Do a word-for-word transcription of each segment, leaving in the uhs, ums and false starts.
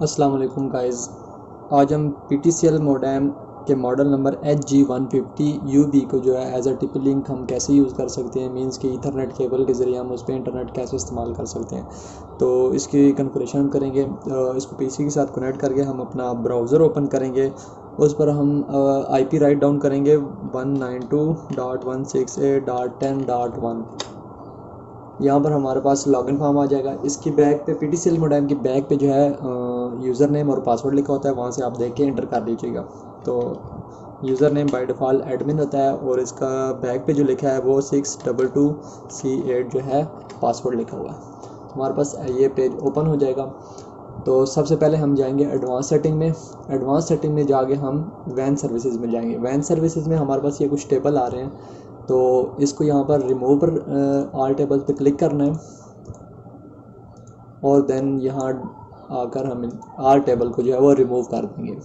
अस्सलाम वालेकुम गाइस। आज हम P T C L modem के model number H G one fifty U B को जो है एज अ टिपी लिंक हम कैसे यूज़ कर सकते हैं, मींस कि ईथरनेट केबल के ज़रिए हम उस पर इंटरनेट कैसे इस्तेमाल कर सकते हैं। तो इसकी कन्फिगरेशन हम करेंगे। इसको पीसी के साथ कनेक्ट करके हम अपना ब्राउज़र ओपन करेंगे। उस पर हम आई पी राइट डाउन करेंगे one nine two dot one six eight dot ten dot one. यहाँ पर हमारे पास लॉगिन फॉर्म आ जाएगा। इसकी बैक पे P T C L modem की बैक पे जो है यूज़र नेम और पासवर्ड लिखा होता है, वहाँ से आप देख के एंटर कर दीजिएगा। तो user name by default admin होता है और इसका बैक पे जो लिखा है वो six double two C eight जो है पासवर्ड लिखा हुआ है। हमारे पास ये पेज ओपन हो जाएगा। तो सबसे पहले हम जाएंगे एडवांस सेटिंग में। एडवांस सेटिंग में जाके हम वैन सर्विसेज में जाएंगे। वैन सर्विसेज में हमारे पास ये कुछ टेबल आ रहे हैं, तो इसको यहाँ पर रिमूव पर आल टेबल पे क्लिक करना है और देन यहाँ आकर हम आल टेबल को जो है वो रिमूव कर देंगे।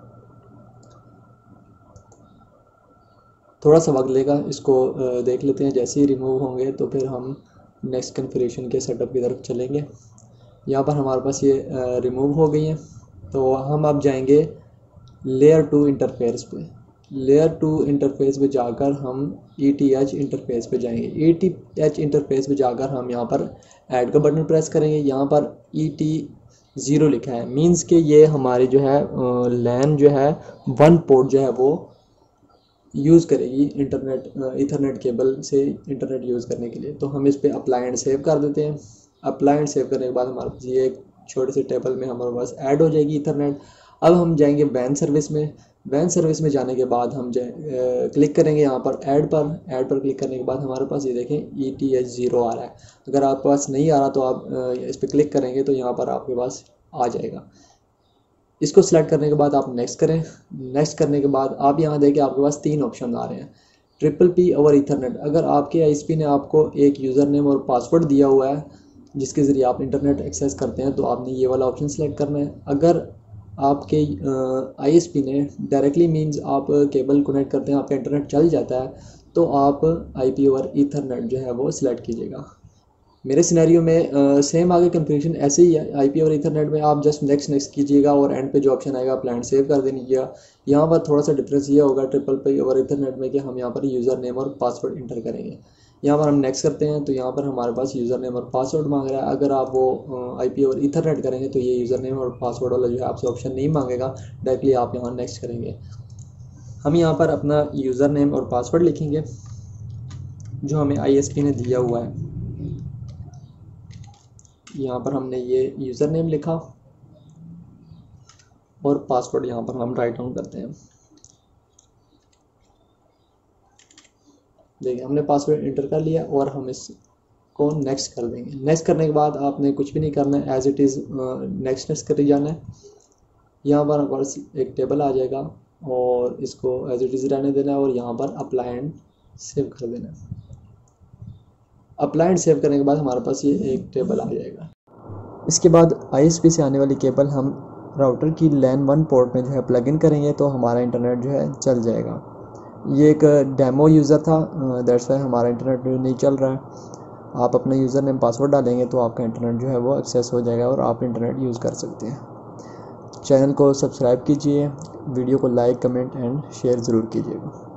थोड़ा सा वक्त लेगा, इसको देख लेते हैं। जैसे ही रिमूव होंगे तो फिर हम नेक्स्ट कन्फिगरेशन के सेटअप की तरफ चलेंगे। यहाँ पर हमारे पास ये रिमूव हो गई हैं, तो हम अब जाएंगे लेयर टू इंटरफेस पे। लेयर टू इंटरफेस पे जाकर हम ई टी एच इंटरफेस पे जाएंगे। ई टी एच इंटरफेस पे जाकर हम यहाँ पर ऐड का बटन प्रेस करेंगे। यहाँ पर ई टी ज़ीरो लिखा है, मींस कि ये हमारी जो है लैन जो है वन पोर्ट जो है वो यूज़ करेगी इंटरनेट ईथरनेट केबल से इंटरनेट यूज़ करने के लिए। तो हम इस पर अप्लाई एंड सेव कर देते हैं। अप्लाई एंड सेव करने के बाद हमारे पास ये एक छोटे से टेबल में हमारे पास ऐड हो जाएगी ईथरनेट। अब हम जाएंगे वैन सर्विस में। वैन सर्विस में जाने के बाद हम जाए क्लिक करेंगे यहाँ पर ऐड पर। ऐड पर क्लिक करने के बाद हमारे पास ये देखें ई टी एच ज़ीरो आ रहा है। अगर आपके पास नहीं आ रहा तो आप इस पर क्लिक करेंगे तो यहाँ पर आपके पास आ जाएगा। इसको सिलेक्ट करने के बाद आप नेक्स्ट करें। नेक्स्ट करने के बाद आप यहाँ देखें आपके पास तीन ऑप्शन आ रहे हैं, ट्रिपल पी और ईथरनेट। अगर आपके आई एस पी ने आपको एक यूज़र नेम और पासवर्ड दिया हुआ है जिसके ज़रिए आप इंटरनेट एक्सेस करते हैं तो आपने ये वाला ऑप्शन सेलेक्ट करना है। अगर आपके आई एस पी ने डायरेक्टली मींस आप केबल कनेक्ट करते हैं, आपका इंटरनेट चल जाता है, तो आप आई पी ओवर ईथरनेट जो है वो सिलेक्ट कीजिएगा। मेरे सिनेरियो में सेम आगे कन्फिगरेशन ऐसे ही है। आई पी ओवर ईथरनेट में आप जस्ट नेक्स्ट नेक्स्ट कीजिएगा और एंड पे जो ऑप्शन आएगा आप प्लान सेव कर दीजिएगा। यहाँ पर थोड़ा सा डिफरेंस ये होगा ट्रिपल पे ओवर ईथरनेट में कि हम यहाँ पर यूज़र नेम और पासवर्ड इंटर करेंगे। यहाँ पर हम नेक्स्ट करते हैं तो यहाँ पर हमारे पास यूज़र नेम और पासवर्ड मांग रहा है। अगर आप वो आई पी और ईथरनेट करेंगे तो ये यूज़र नेम और पासवर्ड वाला जो है आपसे ऑप्शन नहीं मांगेगा, डायरेक्टली आप यहाँ नेक्स्ट करेंगे। हम यहाँ पर अपना यूज़र नेम और पासवर्ड लिखेंगे जो हमें आई एस पी ने दिया हुआ है। यहाँ पर हमने ये यूज़र नेम लिखा और पासवर्ड यहाँ पर हम राइट डाउन करते हैं। देखिए हमने पासवर्ड इंटर कर लिया और हम इसको नेक्स्ट कर देंगे। नेक्स्ट करने के बाद आपने कुछ भी नहीं करना है, as it is next next कर जाना है। यहाँ पर बस एक टेबल आ जाएगा और इसको एज इट इज़ रहने देना है और यहाँ पर अप्लाई एंड सेव कर देना है। अप्लाई एंड सेव करने के बाद हमारे पास ये एक टेबल आ जाएगा। इसके बाद आई एस पी से आने वाली केबल हम राउटर की लैन वन पोर्ट में जो है प्लग इन करेंगे तो हमारा इंटरनेट जो है चल जाएगा। ये एक डेमो यूज़र था, दैट्स वाई हमारा इंटरनेट नहीं चल रहा है। आप अपना यूज़र नेम पासवर्ड डालेंगे तो आपका इंटरनेट जो है वो एक्सेस हो जाएगा और आप इंटरनेट यूज़ कर सकते हैं। चैनल को सब्सक्राइब कीजिए, वीडियो को लाइक कमेंट एंड शेयर ज़रूर कीजिएगा।